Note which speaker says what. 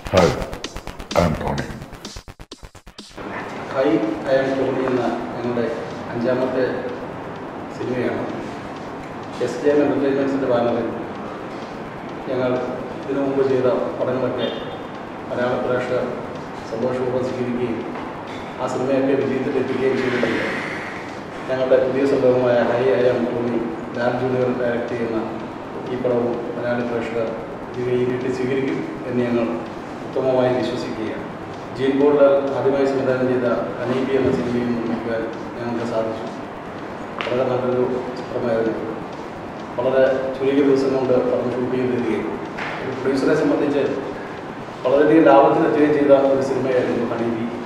Speaker 1: Hi, I am Tony.
Speaker 2: Hi, I am Tony എന്ന ഞങ്ങളുടെ അഞ്ചാമത്തെ സിനിമയാണ്. SJM എൻ്റർടൈൻമെൻറ്റ്സിൻ്റെ ബാനറിൽ ഞങ്ങൾ ഇതിനു മുമ്പ് ചെയ്ത പടങ്ങളൊക്കെ മലയാള പ്രേക്ഷകർ സന്തോഷപൂർവ്വം സ്വീകരിക്കുകയും ആ സിനിമയൊക്കെ വിജയത്തിലെത്തിക്കുകയും ചെയ്തിട്ടുണ്ട്. ഞങ്ങളുടെ പുതിയ സംഭവമായ hi I am Tony Lal junior direct ചെയ്യുന്ന ഈ പടവും മലയാളി പ്രേക്ഷകർ ഇതിനെ സ്വീകരിക്കും എന്ന് ഞങ്ങൾ ഉത്തമമായി വിശ്വസിക്കുകയാണ്. ജീൻ പോളിൽ ആദ്യമായി സംവിധാനം ചെയ്ത ഹനീബി എന്ന സിനിമയും നിർമ്മിക്കാൻ ഞങ്ങൾക്ക് സാധിച്ചു. വളരെ നല്ലൊരു ചിത്രമായിരുന്നു. വളരെ ചുരുങ്ങിയ ദിവസം കൊണ്ട് പടം ഷൂട്ട് ചെയ്ത് തരികയും ഒരു പ്രൊഡ്യൂസറെ സംബന്ധിച്ച് വളരെയധികം ലാഭത്തിലെത്തുകയും ചെയ്ത ഒരു സിനിമയായിരുന്നു ഹനീബി.